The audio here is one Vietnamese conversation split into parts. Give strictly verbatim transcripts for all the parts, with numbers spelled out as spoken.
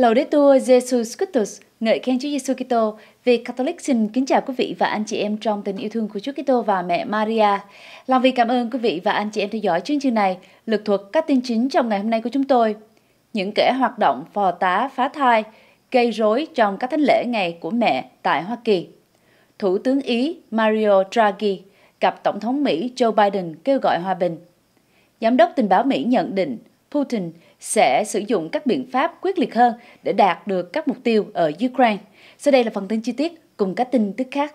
Laudetur Jesus Christus, ngợi khen Chúa Giêsu Kitô. Vì Catholic xin kính chào quý vị và anh chị em trong tình yêu thương của Chúa Kitô và mẹ Maria. Lòng vì cảm ơn quý vị và anh chị em theo dõi chương trình này, lược thuật các tin chính trong ngày hôm nay của chúng tôi. Những kẻ hoạt động phò tá phá thai, gây rối trong các thánh lễ ngày của mẹ tại Hoa Kỳ. Thủ tướng Ý Mario Draghi gặp Tổng thống Mỹ Joe Biden kêu gọi hòa bình. Giám đốc tình báo Mỹ nhận định Putin sẽ sử dụng các biện pháp quyết liệt hơn để đạt được các mục tiêu ở Ukraine. Sau đây là phần tin chi tiết cùng các tin tức khác.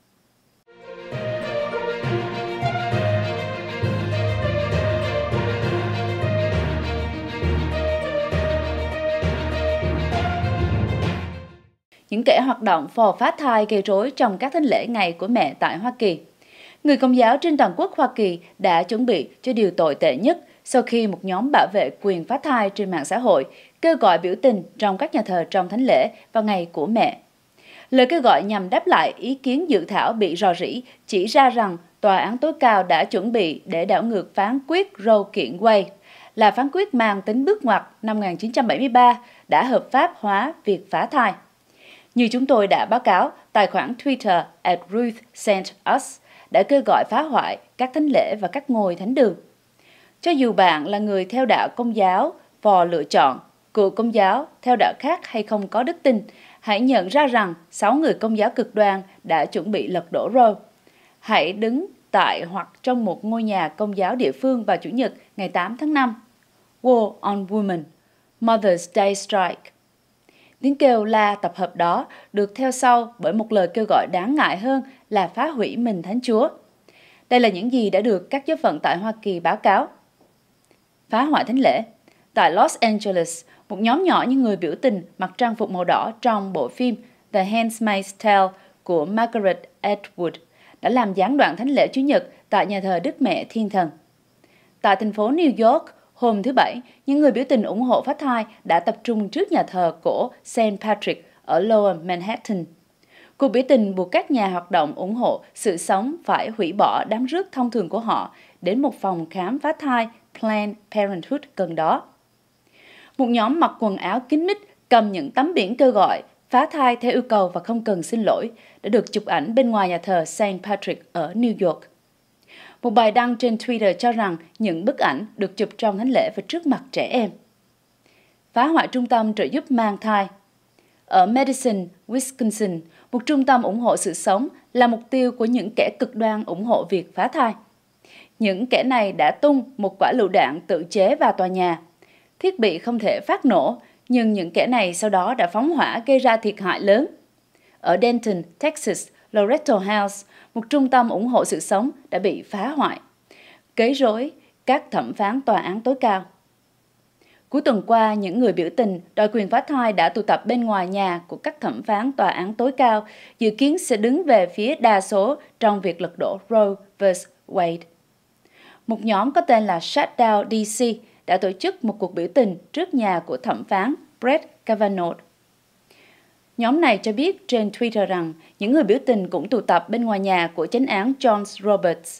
Những kẻ hoạt động phò phá thai gây rối trong các thánh lễ ngày của mẹ tại Hoa Kỳ. Người Công giáo trên toàn quốc Hoa Kỳ đã chuẩn bị cho điều tồi tệ nhất sau khi một nhóm bảo vệ quyền phá thai trên mạng xã hội kêu gọi biểu tình trong các nhà thờ trong thánh lễ vào ngày của mẹ. Lời kêu gọi nhằm đáp lại ý kiến dự thảo bị rò rỉ chỉ ra rằng Tòa án tối cao đã chuẩn bị để đảo ngược phán quyết Roe kiện Wade, là phán quyết mang tính bước ngoặt năm một nghìn chín trăm bảy mươi ba đã hợp pháp hóa việc phá thai. Như chúng tôi đã báo cáo, tài khoản Twitter at Ruth Sent Us đã kêu gọi phá hoại các thánh lễ và các ngôi thánh đường. Cho dù bạn là người theo đạo Công giáo, phò lựa chọn, cựu Công giáo, theo đạo khác hay không có đức tin, hãy nhận ra rằng sáu người Công giáo cực đoan đã chuẩn bị lật đổ Roe. Hãy đứng tại hoặc trong một ngôi nhà Công giáo địa phương vào Chủ nhật ngày tám tháng năm. War on Women, Mother's Day Strike. Tiếng kêu la tập hợp đó được theo sau bởi một lời kêu gọi đáng ngại hơn là phá hủy mình Thánh Chúa. Đây là những gì đã được các giáo phận tại Hoa Kỳ báo cáo. Phá hoại thánh lễ. Tại Los Angeles, một nhóm nhỏ những người biểu tình mặc trang phục màu đỏ trong bộ phim The Handmaid's Tale của Margaret Atwood đã làm gián đoạn thánh lễ Chủ nhật tại nhà thờ Đức Mẹ Thiên Thần. Tại thành phố New York, hôm thứ Bảy, những người biểu tình ủng hộ phá thai đã tập trung trước nhà thờ cổ Saint Patrick ở Lower Manhattan. Cuộc biểu tình buộc các nhà hoạt động ủng hộ sự sống phải hủy bỏ đám rước thông thường của họ đến một phòng khám phá thai Planned Parenthood gần đó. Một nhóm mặc quần áo kín mít cầm những tấm biển kêu gọi phá thai theo yêu cầu và không cần xin lỗi đã được chụp ảnh bên ngoài nhà thờ Saint Patrick ở New York. Một bài đăng trên Twitter cho rằng những bức ảnh được chụp trong thánh lễ và trước mặt trẻ em. Phá hoại trung tâm trợ giúp mang thai. Ở Madison, Wisconsin, một trung tâm ủng hộ sự sống là mục tiêu của những kẻ cực đoan ủng hộ việc phá thai. Những kẻ này đã tung một quả lựu đạn tự chế vào tòa nhà. Thiết bị không thể phát nổ, nhưng những kẻ này sau đó đã phóng hỏa gây ra thiệt hại lớn. Ở Denton, Texas, Loretto House, một trung tâm ủng hộ sự sống đã bị phá hoại. Quấy rối các thẩm phán tòa án tối cao. Cuối tuần qua, những người biểu tình đòi quyền phá thai đã tụ tập bên ngoài nhà của các thẩm phán tòa án tối cao, dự kiến sẽ đứng về phía đa số trong việc lật đổ Roe versus Wade. Một nhóm có tên là Shutdown đê xê đã tổ chức một cuộc biểu tình trước nhà của thẩm phán Brett Kavanaugh. Nhóm này cho biết trên Twitter rằng những người biểu tình cũng tụ tập bên ngoài nhà của chánh án John Roberts.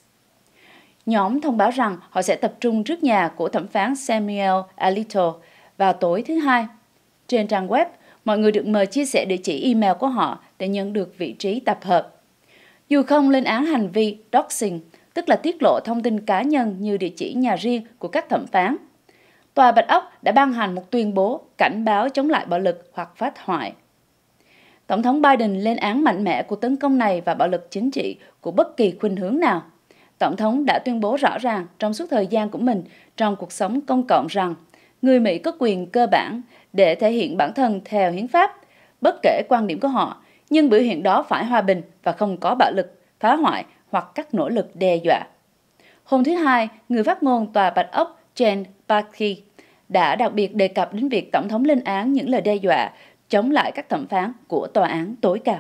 Nhóm thông báo rằng họ sẽ tập trung trước nhà của thẩm phán Samuel Alito vào tối thứ Hai. Trên trang web, mọi người được mời chia sẻ địa chỉ email của họ để nhận được vị trí tập hợp. Dù không lên án hành vi doxing, tức là tiết lộ thông tin cá nhân như địa chỉ nhà riêng của các thẩm phán, Tòa Bạch Ốc đã ban hành một tuyên bố cảnh báo chống lại bạo lực hoặc phá hoại. Tổng thống Biden lên án mạnh mẽ cuộc tấn công này và bạo lực chính trị của bất kỳ khuynh hướng nào. Tổng thống đã tuyên bố rõ ràng trong suốt thời gian của mình trong cuộc sống công cộng rằng người Mỹ có quyền cơ bản để thể hiện bản thân theo hiến pháp, bất kể quan điểm của họ, nhưng biểu hiện đó phải hòa bình và không có bạo lực, phá hoại hoặc các nỗ lực đe dọa. Hôm thứ Hai, người phát ngôn Tòa Bạch Ốc Jen Psaki đã đặc biệt đề cập đến việc Tổng thống lên án những lời đe dọa chống lại các thẩm phán của Tòa án tối cao.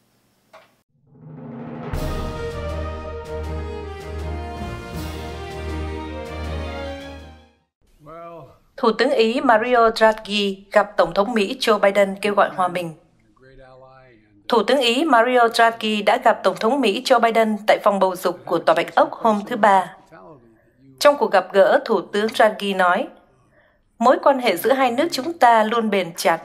Thủ tướng Ý Mario Draghi gặp Tổng thống Mỹ Joe Biden kêu gọi hòa bình. Thủ tướng Ý Mario Draghi đã gặp Tổng thống Mỹ Joe Biden tại phòng bầu dục của Tòa Bạch Ốc hôm thứ Ba. Trong cuộc gặp gỡ, Thủ tướng Draghi nói, mối quan hệ giữa hai nước chúng ta luôn bền chặt.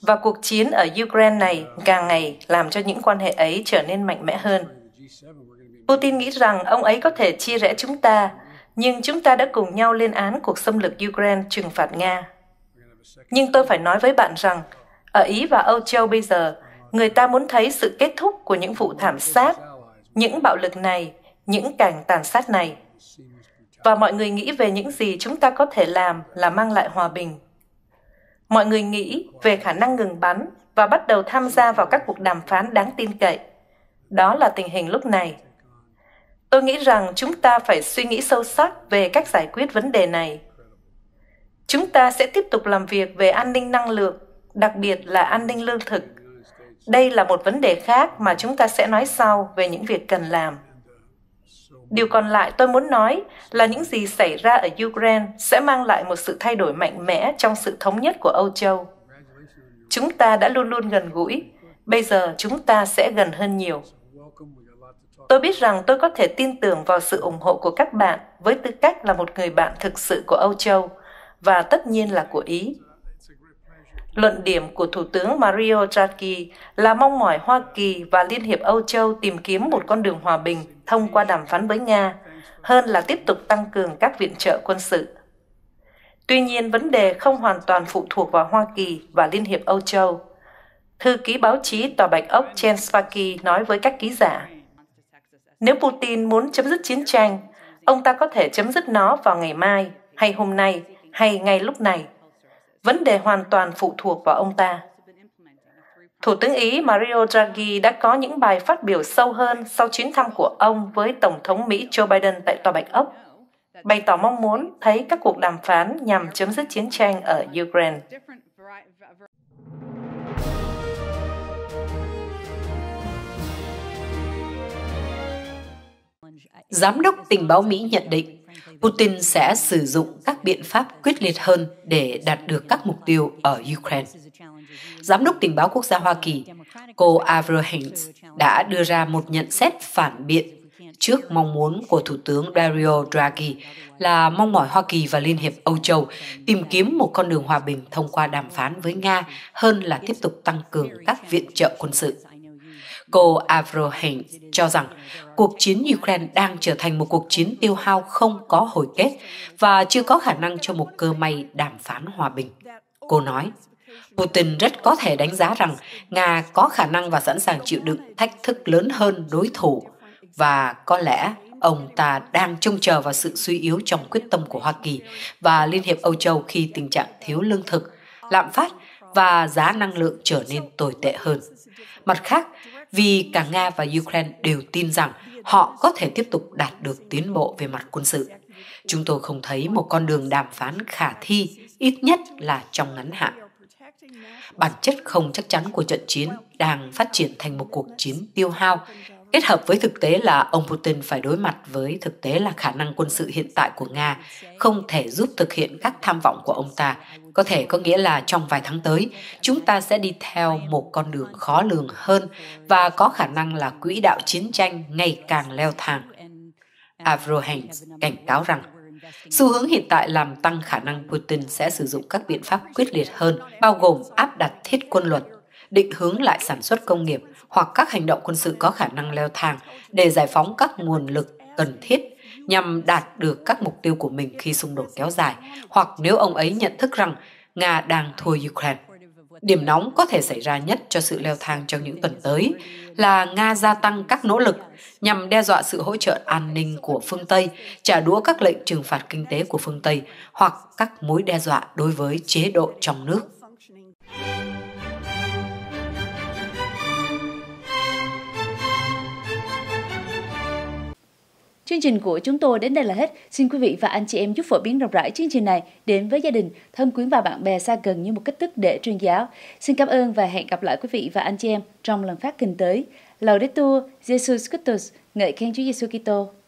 Và cuộc chiến ở Ukraine này càng ngày làm cho những quan hệ ấy trở nên mạnh mẽ hơn. Putin nghĩ rằng ông ấy có thể chia rẽ chúng ta, nhưng chúng ta đã cùng nhau lên án cuộc xâm lược Ukraine trừng phạt Nga. Nhưng tôi phải nói với bạn rằng, ở Ý và Âu Châu bây giờ, người ta muốn thấy sự kết thúc của những vụ thảm sát, những bạo lực này, những cảnh tàn sát này. Và mọi người nghĩ về những gì chúng ta có thể làm là mang lại hòa bình. Mọi người nghĩ về khả năng ngừng bắn và bắt đầu tham gia vào các cuộc đàm phán đáng tin cậy. Đó là tình hình lúc này. Tôi nghĩ rằng chúng ta phải suy nghĩ sâu sắc về cách giải quyết vấn đề này. Chúng ta sẽ tiếp tục làm việc về an ninh năng lượng, đặc biệt là an ninh lương thực. Đây là một vấn đề khác mà chúng ta sẽ nói sau về những việc cần làm. Điều còn lại tôi muốn nói là những gì xảy ra ở Ukraine sẽ mang lại một sự thay đổi mạnh mẽ trong sự thống nhất của Âu Châu. Chúng ta đã luôn luôn gần gũi, bây giờ chúng ta sẽ gần hơn nhiều. Tôi biết rằng tôi có thể tin tưởng vào sự ủng hộ của các bạn với tư cách là một người bạn thực sự của Âu Châu, và tất nhiên là của Ý. Luận điểm của Thủ tướng Mario Draghi là mong mỏi Hoa Kỳ và Liên hiệp Âu Châu tìm kiếm một con đường hòa bình thông qua đàm phán với Nga, hơn là tiếp tục tăng cường các viện trợ quân sự. Tuy nhiên, vấn đề không hoàn toàn phụ thuộc vào Hoa Kỳ và Liên hiệp Âu Châu. Thư ký báo chí Tòa Bạch Ốc Jen Psaki nói với các ký giả, nếu Putin muốn chấm dứt chiến tranh, ông ta có thể chấm dứt nó vào ngày mai, hay hôm nay, hay ngay lúc này. Vấn đề hoàn toàn phụ thuộc vào ông ta. Thủ tướng Ý Mario Draghi đã có những bài phát biểu sâu hơn sau chuyến thăm của ông với Tổng thống Mỹ Joe Biden tại Tòa Bạch Ốc, bày tỏ mong muốn thấy các cuộc đàm phán nhằm chấm dứt chiến tranh ở Ukraine. Giám đốc tình báo Mỹ nhận định Putin sẽ sử dụng các biện pháp quyết liệt hơn để đạt được các mục tiêu ở Ukraine. Giám đốc tình báo quốc gia Hoa Kỳ, cô Avril Haines, đã đưa ra một nhận xét phản biện trước mong muốn của Thủ tướng Mario Draghi là mong mỏi Hoa Kỳ và Liên hiệp Âu Châu tìm kiếm một con đường hòa bình thông qua đàm phán với Nga hơn là tiếp tục tăng cường các viện trợ quân sự. Cô Avril Haines cho rằng cuộc chiến Ukraine đang trở thành một cuộc chiến tiêu hao không có hồi kết và chưa có khả năng cho một cơ may đàm phán hòa bình. Cô nói, Putin rất có thể đánh giá rằng Nga có khả năng và sẵn sàng chịu đựng thách thức lớn hơn đối thủ, và có lẽ ông ta đang trông chờ vào sự suy yếu trong quyết tâm của Hoa Kỳ và Liên hiệp Âu Châu khi tình trạng thiếu lương thực, lạm phát và giá năng lượng trở nên tồi tệ hơn. Mặt khác, vì cả Nga và Ukraine đều tin rằng họ có thể tiếp tục đạt được tiến bộ về mặt quân sự, chúng tôi không thấy một con đường đàm phán khả thi, ít nhất là trong ngắn hạn. Bản chất không chắc chắn của trận chiến đang phát triển thành một cuộc chiến tiêu hao, kết hợp với thực tế là ông Putin phải đối mặt với thực tế là khả năng quân sự hiện tại của Nga không thể giúp thực hiện các tham vọng của ông ta. Có thể có nghĩa là trong vài tháng tới, chúng ta sẽ đi theo một con đường khó lường hơn và có khả năng là quỹ đạo chiến tranh ngày càng leo thang. Avril Haines cảnh cáo rằng, xu hướng hiện tại làm tăng khả năng Putin sẽ sử dụng các biện pháp quyết liệt hơn, bao gồm áp đặt thiết quân luật, định hướng lại sản xuất công nghiệp hoặc các hành động quân sự có khả năng leo thang để giải phóng các nguồn lực cần thiết nhằm đạt được các mục tiêu của mình khi xung đột kéo dài, hoặc nếu ông ấy nhận thức rằng Nga đang thua Ukraine. Điểm nóng có thể xảy ra nhất cho sự leo thang trong những tuần tới là Nga gia tăng các nỗ lực nhằm đe dọa sự hỗ trợ an ninh của phương Tây, trả đũa các lệnh trừng phạt kinh tế của phương Tây hoặc các mối đe dọa đối với chế độ trong nước. Chương trình của chúng tôi đến đây là hết. Xin quý vị và anh chị em giúp phổ biến rộng rãi chương trình này đến với gia đình, thân quyến và bạn bè xa gần như một cách thức để truyền giáo. Xin cảm ơn và hẹn gặp lại quý vị và anh chị em trong lần phát kinh tới. Laudetur Jesus Christus, ngợi khen Chúa Giêsu Kitô.